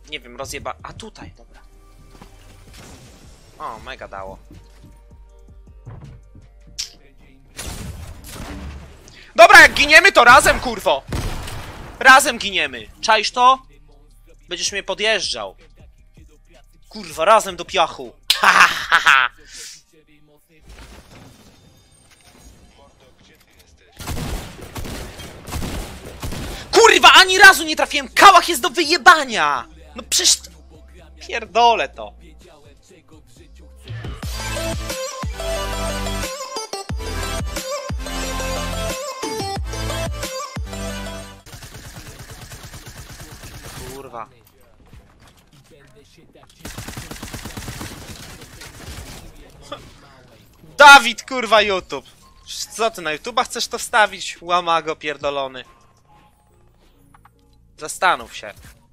Nie wiem, rozjeba... A tutaj, dobra. O, mega dało. Dobra, jak giniemy, to razem, kurwo! Razem giniemy. Czaisz to? Będziesz mnie podjeżdżał. Kurwa, razem do piachu. Ha, ha, ha. Kurwa, ani razu nie trafiłem! Kałach jest do wyjebania! No przecież... Pierdolę to. Kurwa. Dawid, kurwa, YouTube. Co ty na YouTube'a chcesz to wstawić? Łamago pierdolony. Zastanów się.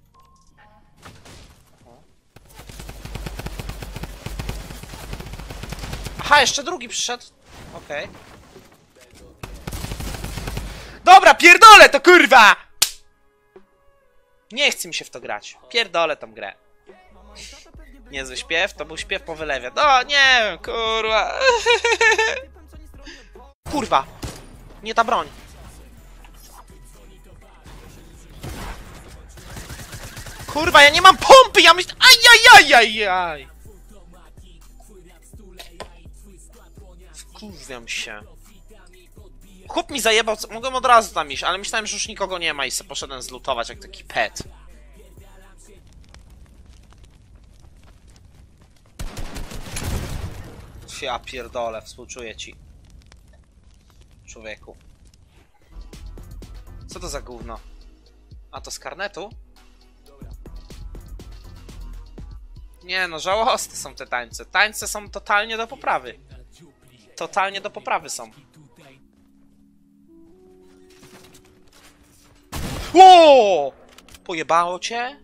Aha, jeszcze drugi przyszedł. Okej. Dobra, pierdolę to, kurwa! Nie chce mi się w to grać. Pierdolę tą grę. Niezły śpiew? To był śpiew po wylewie. No, nie wiem, kurwa. Kurwa. Nie ta broń. Kurwa, ja nie mam pompy, ja myślę... Ajajajajaj! Wkurwiam się. Chłop mi zajebał, mogłem od razu tam iść, ale myślałem, że już nikogo nie ma i sobie poszedłem zlutować jak taki pet. Ja pierdolę, współczuję ci. Człowieku. Co to za gówno? A to z karnetu? Nie no, żałosne są te tańce. Tańce są totalnie do poprawy. Totalnie do poprawy są. Ło! Pojebało cię?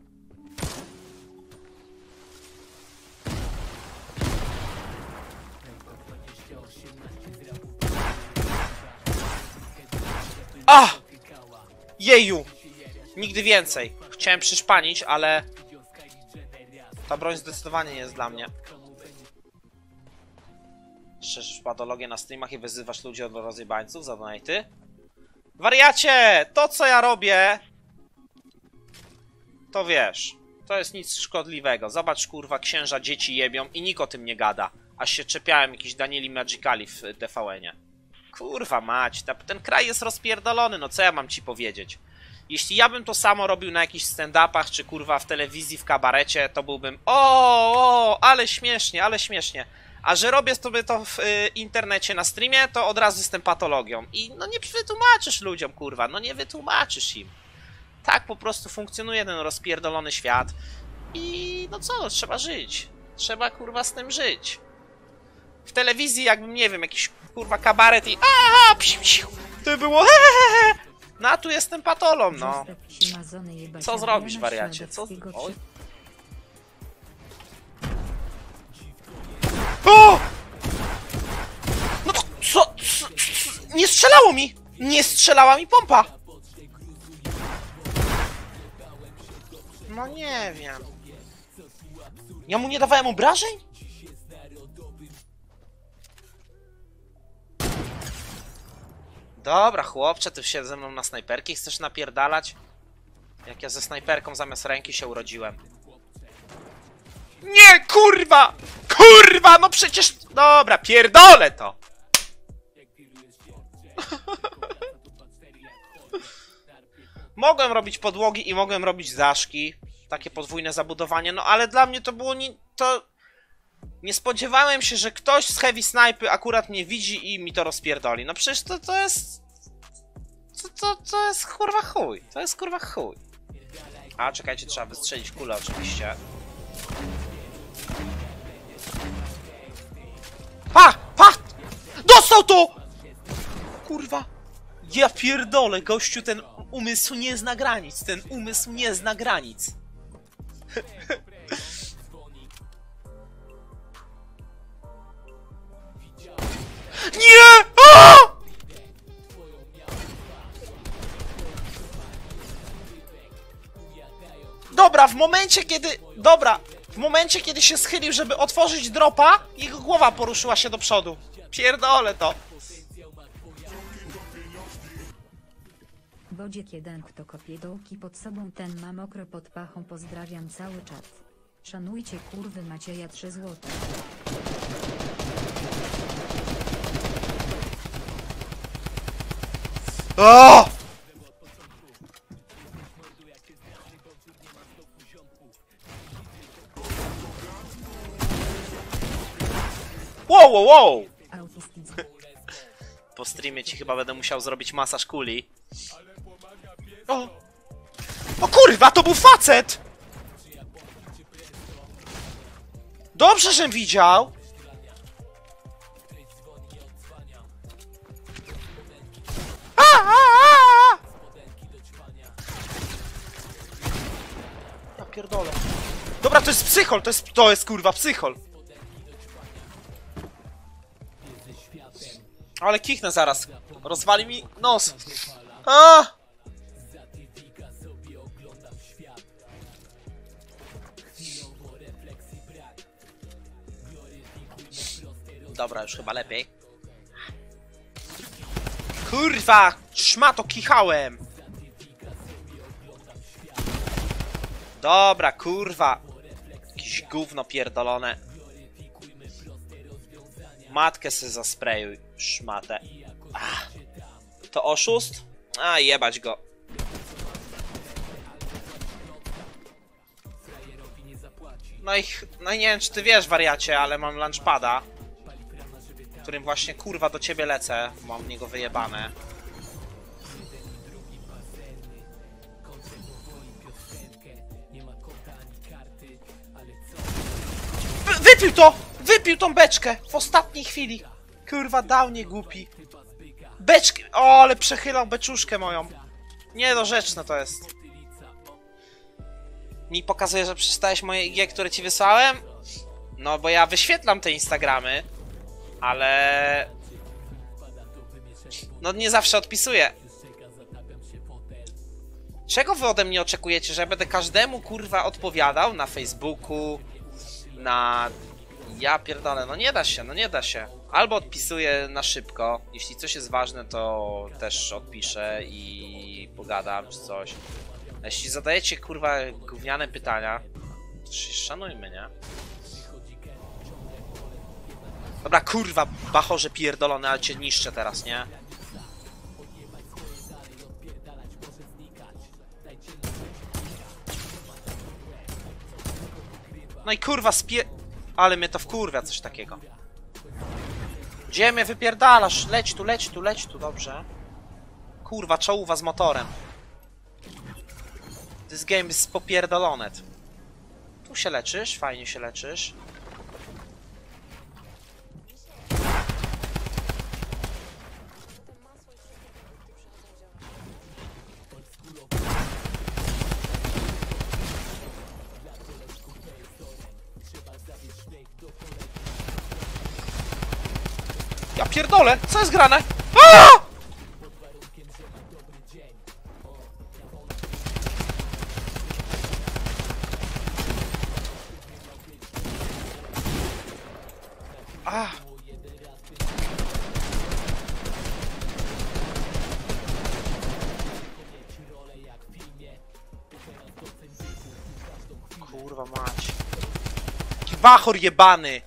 A! Jeju! Nigdy więcej. Chciałem przyszpanić, ale... Ta broń zdecydowanie nie jest dla mnie. Szerzysz patologię na streamach i wyzywasz ludzi od rozjebańców za donaty? Wariacie! To, co ja robię... To wiesz... To jest nic szkodliwego. Zobacz, kurwa, księża dzieci jebią i nikt o tym nie gada. Aż się czepiałem jakiś Danieli Magicali w TVN-ie. Kurwa mać, ten kraj jest rozpierdolony, no co ja mam ci powiedzieć? Jeśli ja bym to samo robił na jakichś stand-upach, czy kurwa w telewizji, w kabarecie, to byłbym ale śmiesznie, ale śmiesznie. A że robię sobie to w internecie na streamie, to od razu jestem patologią. I no nie wytłumaczysz ludziom, kurwa, no nie wytłumaczysz im. Tak po prostu funkcjonuje ten rozpierdolony świat. I no co, no, trzeba żyć. Trzeba kurwa z tym żyć. W telewizji jakbym, nie wiem, jakiś kurwa kabaret i to było no a tu jestem patolą, no. Co zrobisz, wariacie? Co... Oj. O! No to co? Nie strzelało mi! Nie strzelała mi pompa! No nie wiem. Ja mu nie dawałem obrażeń? Dobra, chłopcze, ty się ze mną na snajperki chcesz napierdalać? Jak ja ze snajperką zamiast ręki się urodziłem. Nie, kurwa! Kurwa, no przecież... Dobra, pierdolę to! Mogłem robić podłogi i mogłem robić daszki. Takie podwójne zabudowanie, no ale dla mnie to było nie... Nie spodziewałem się, że ktoś z heavy snipy akurat mnie widzi i mi to rozpierdoli. No przecież to jest... To jest kurwa chuj. To jest kurwa chuj. A, czekajcie, trzeba wystrzelić kulę oczywiście. Pa! Pa! Dostał to! Kurwa. Ja pierdolę, gościu, ten umysł nie zna granic. Ten umysł nie zna granic. Nie! A! Dobra, w momencie kiedy... Dobra, w momencie kiedy się schylił, żeby otworzyć dropa, jego głowa poruszyła się do przodu. Pierdolę to. Wodziek jeden kto kopie dołki pod sobą ten ma mokro pod pachą pozdrawiam cały czat. Szanujcie kurwy Macieja 3 złote. O! Wow, wow, wow! Autystyzm. Po streamie ci chyba będę musiał zrobić masaż kuli. O! O kurwa, to był facet! Dobrze, żem widział! A! Ja pierdolę. Dobra, to jest psychol, to jest kurwa psychol. Ale kichnę zaraz. Rozwali mi nos. A! Dobra, już chyba lepiej. Kurwa! Szmato, kichałem! Dobra, kurwa. Jakieś gówno pierdolone. Matkę se zasprejuj, szmatę. Ach. To oszust? A, jebać go. No i nie wiem, czy ty wiesz, wariacie, ale mam lunchpada, którym właśnie kurwa do ciebie lecę. Mam w niego wyjebane. Wypił to! Wypił tą beczkę w ostatniej chwili. Kurwa, dał nie głupi. Beczkę. O, ale przechylał beczuszkę moją. Niedorzeczne to jest. Mi pokazuje, że przeczytałeś moje IG, które ci wysłałem? No, bo ja wyświetlam te Instagramy, ale... no nie zawsze odpisuję. Czego wy ode mnie oczekujecie? Że ja będę każdemu kurwa odpowiadał na Facebooku, na... Ja pierdolę, no nie da się, no nie da się. Albo odpisuję na szybko, jeśli coś jest ważne, to też odpiszę i pogadam czy coś. A jeśli zadajecie kurwa gówniane pytania, to się szanujmy, nie? Dobra, kurwa, bachorze pierdolony, ale cię niszczę teraz, nie? No i kurwa ale mnie to wkurwia coś takiego. Gdzie mnie wypierdalasz? Leć tu, leć tu, leć tu, dobrze. Kurwa, czołówa z motorem. This game is popierdolone. Tu się leczysz, fajnie się leczysz. Ja pierdolę, co jest grane? Aaaa! Kurwa mać. Jaki bachor jebany.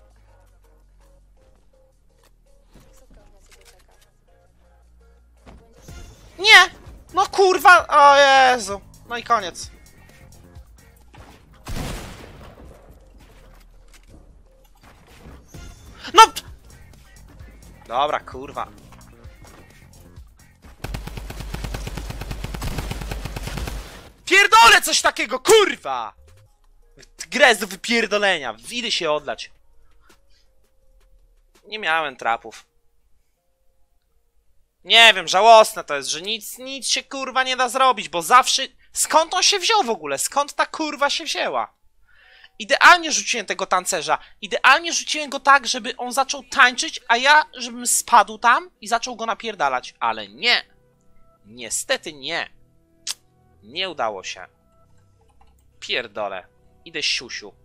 Nie! No kurwa! O Jezu! No i koniec. No! Dobra, kurwa. Pierdolę coś takiego, kurwa! Gra jest do wypierdolenia. Idę się odlać. Nie miałem trapów. Nie wiem, żałosne to jest, że nic się kurwa nie da zrobić, bo zawsze... Skąd on się wziął w ogóle? Skąd ta kurwa się wzięła? Idealnie rzuciłem tego tancerza. Idealnie rzuciłem go tak, żeby on zaczął tańczyć, a ja, żebym spadł tam i zaczął go napierdalać. Ale nie. Niestety nie. Nie udało się. Pierdolę. Idę siusiu.